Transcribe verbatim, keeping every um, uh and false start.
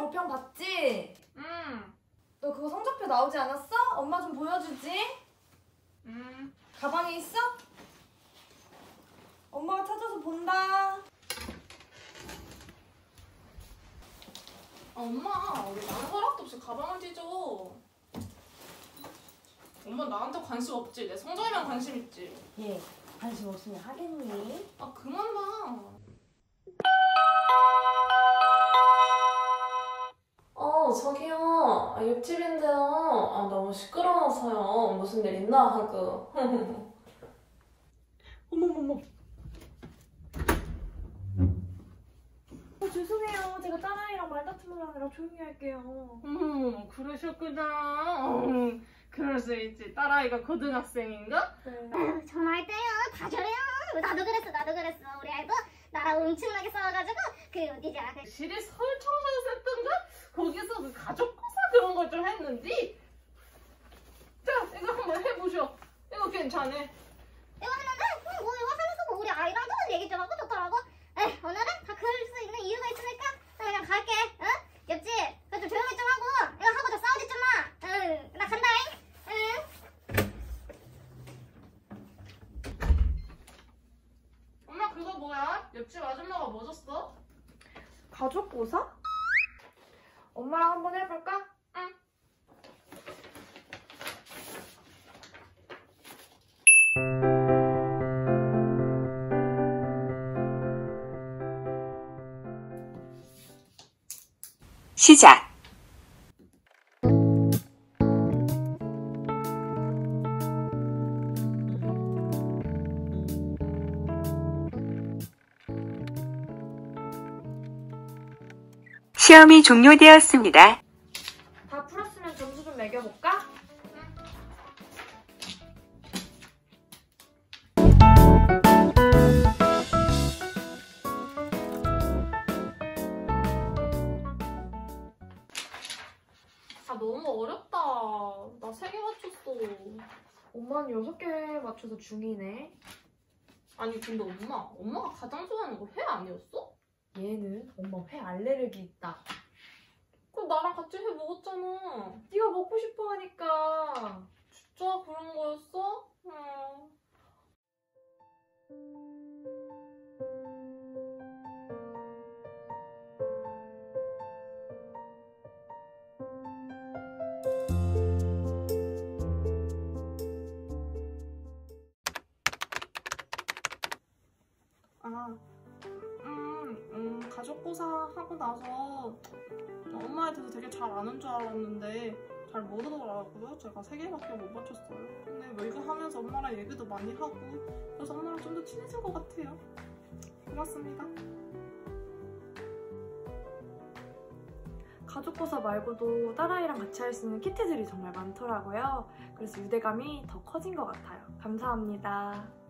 고평 봤지? 응. 너 그거 성적표 나오지 않았어? 엄마 좀 보여주지? 응. 가방에 있어? 엄마가 찾아서 본다. 아, 엄마, 왜 나는 허락도 없이 가방을 뒤져? 엄마 나한테 관심 없지? 내 성적에만 관심 있지? 얘 관심 없으면 하겠니? 아, 그만 봐. 어, 저기요. 아, 옆집인데요. 아, 너무 시끄러워서요. 무슨 일 있나 하고. 어머머머. 어, 죄송해요. 제가 딸아이랑 말다툼을 하느라 조용히 할게요. 음, 그러셨구나. 음, 그럴 수 있지. 딸아이가 고등학생인가? 네. 아유, 전화할 때요 다 저래요. 나도 그랬어 나도 그랬어. 우리 아이도 나랑 엄청나게 싸워가지고 그 어디냐 그 실이 서울청소에서 했던가? 거기서 그 가족고사 그런 걸 좀 했는데? 자, 이거 한번 해보셔. 이거 괜찮아. 이거 하는데 응, 뭐 이거 하면서 뭐 우리 아이랑도 얘기 좀 하고 좋더라고. 에이, 오늘은 다 그럴 수 있는 이유가 있으니까 나 그냥 갈게. 응? 옆집 그거 좀 조용히 좀 하고 이거 하고 더 싸우지 좀 마. 응, 나 간다잉. 응. 엄마 그거 뭐야? 옆집 아줌마가 뭐 줬어? 가족고사? 엄마랑 한번 해볼까? 응. 시작. 시험이 종료되었습니다. 다 풀었으면 점수 좀 매겨볼까? 아, 너무 어렵다. 나 세 개 맞췄어. 엄마는 여섯 개 맞춰서 중이네. 아니 근데 엄마, 엄마가 가장 좋아하는 거 회 아니었어? 얘는 엄마 회 알레르기 있다. 그럼 나랑 같이 회 먹었잖아. 네가 먹고 싶어 하니까. 진짜 그런 거였어? 응. 아, 음, 음, 가족고사 하고 나서 엄마에 대해서 되게 잘 아는 줄 알았는데 잘 모르더라고요. 제가 세 개밖에 못 맞췄어요. 근데 뭐 이거 하면서 엄마랑 얘기도 많이 하고 그래서 엄마랑 좀 더 친해진 것 같아요. 고맙습니다. 가족고사 말고도 딸아이랑 같이 할 수 있는 키트들이 정말 많더라고요. 그래서 유대감이 더 커진 것 같아요. 감사합니다.